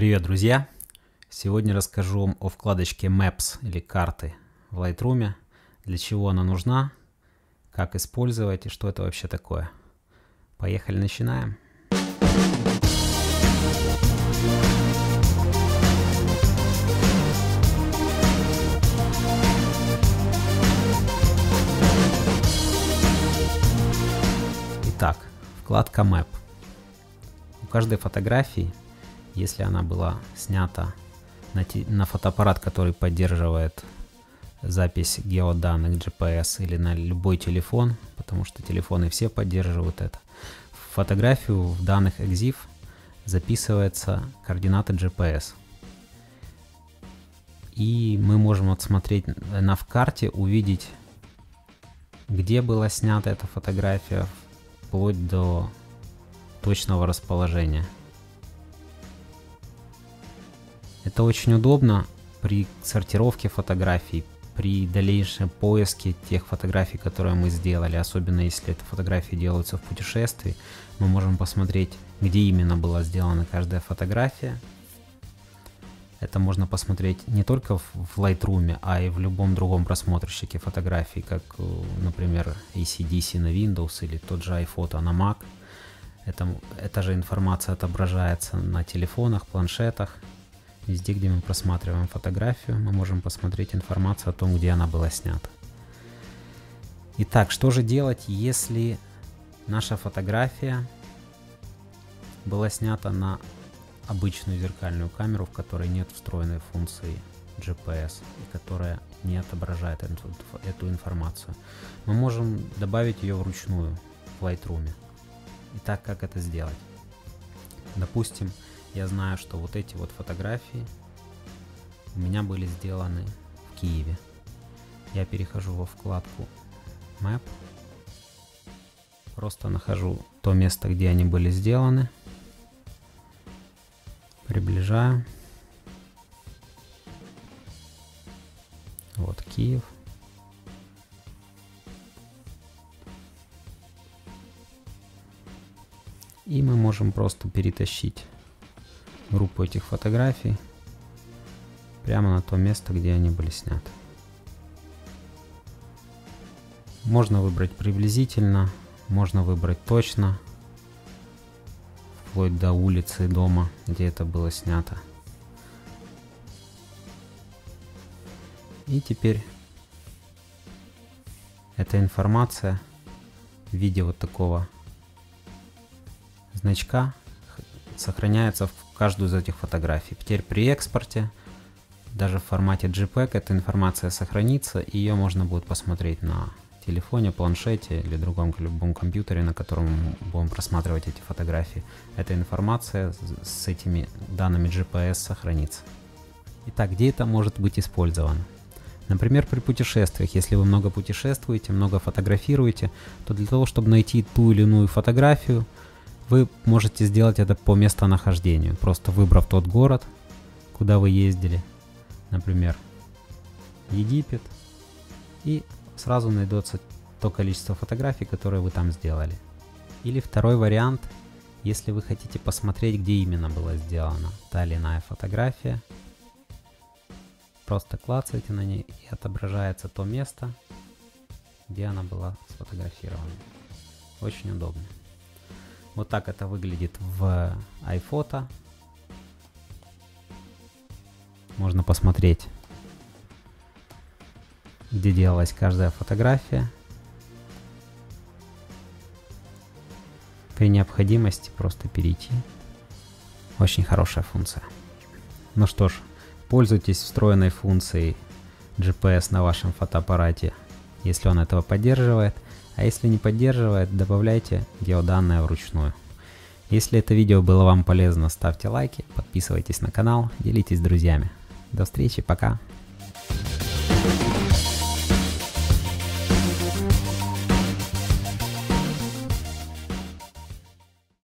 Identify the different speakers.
Speaker 1: Привет, друзья! Сегодня расскажу вам о вкладочке Maps или карты в Lightroom, для чего она нужна, как использовать и что это вообще такое. Поехали, начинаем. Итак, вкладка Map. У каждой фотографии, если она была снята на фотоаппарат, который поддерживает запись геоданных GPS или на любой телефон, потому что телефоны все поддерживают это, в фотографию в данных EXIF записываются координаты GPS. И мы можем отсмотреть в карте, увидеть, где была снята эта фотография, вплоть до точного расположения. Это очень удобно при сортировке фотографий, при дальнейшем поиске тех фотографий, которые мы сделали, особенно если это фотографии делаются в путешествии, мы можем посмотреть, где именно была сделана каждая фотография. Это можно посмотреть не только в Lightroom, а и в любом другом просмотрщике фотографий, как, например, ACDC на Windows или тот же iPhoto на Mac. Эта же информация отображается на телефонах, планшетах. Везде, где мы просматриваем фотографию, мы можем посмотреть информацию о том, где она была снята. Итак, что же делать, если наша фотография была снята на обычную зеркальную камеру, в которой нет встроенной функции GPS и которая не отображает эту информацию? Мы можем добавить ее вручную в Lightroom. Итак, как это сделать? Допустим, я знаю, что вот эти вот фотографии у меня были сделаны в Киеве. Я перехожу во вкладку Map, просто нахожу то место, где они были сделаны, приближаю. Вот Киев. И мы можем просто перетащить группу этих фотографий прямо на то место, где они были сняты. Можно выбрать приблизительно, можно выбрать точно, вплоть до улицы, дома, где это было снято. И теперь эта информация в виде вот такого значка сохраняется в каждую из этих фотографий. Теперь при экспорте, даже в формате JPEG, эта информация сохранится, и ее можно будет посмотреть на телефоне, планшете или другом любом компьютере, на котором мы будем просматривать эти фотографии. Эта информация с этими данными GPS сохранится. Итак, где это может быть использовано? Например, при путешествиях. Если вы много путешествуете, много фотографируете, то для того, чтобы найти ту или иную фотографию, вы можете сделать это по местонахождению, просто выбрав тот город, куда вы ездили, например, Египет, и сразу найдется то количество фотографий, которые вы там сделали. Или второй вариант, если вы хотите посмотреть, где именно была сделана та или иная фотография, просто клацаете на ней и отображается то место, где она была сфотографирована. Очень удобно. Вот так это выглядит в iPhoto. Можно посмотреть, где делалась каждая фотография. При необходимости просто перейти. Очень хорошая функция. Ну что ж, пользуйтесь встроенной функцией GPS на вашем фотоаппарате, если он этого поддерживает. А если не поддерживает, добавляйте геоданные вручную. Если это видео было вам полезно, ставьте лайки, подписывайтесь на канал, делитесь с друзьями. До встречи, пока!